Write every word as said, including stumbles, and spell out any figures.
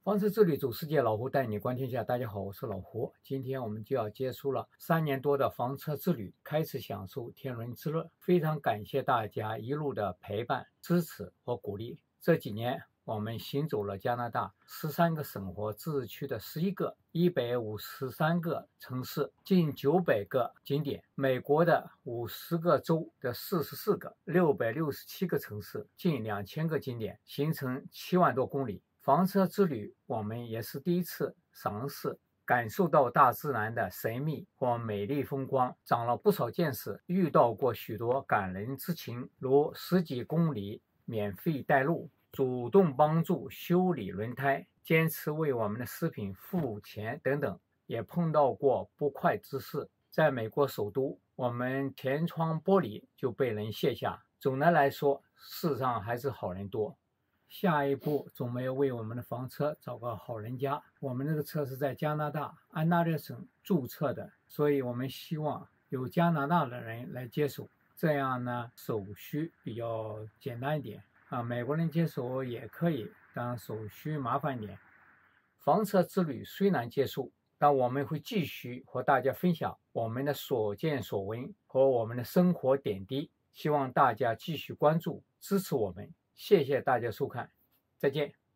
房车之旅走世界，老胡带你观天下。大家好，我是老胡。今天我们就要结束了三年多的房车之旅，开始享受天伦之乐。非常感谢大家一路的陪伴、支持和鼓励。这几年我们行走了加拿大十三个省和自治区的十一个、一百五十三个城市，近九百个景点；美国的五十个州的四十四个、六百六十七个城市，近两千个景点，行程七万多公里。房车之旅，我们也是第一次尝试感受到大自然的神秘和美丽风光，长了不少见识，遇到过许多感人之情，如十几公里免费带路，主动帮助修理轮胎，坚持为我们的食品付钱等等，也碰到过不快之事。在美国首都，我们前窗玻璃就被人卸下。总的来说，世上还是好人多。下一步总没有为我们的房车找个好人家。我们这个车是在加拿大安大略省注册的，所以我们希望有加拿大的人来接手，这样呢手续比较简单一点啊。美国人接手也可以，但手续麻烦一点。房车之旅虽然结束，但我们会继续和大家分享我们的所见所闻和我们的生活点滴，希望大家继续关注支持我们。谢谢大家收看，再见。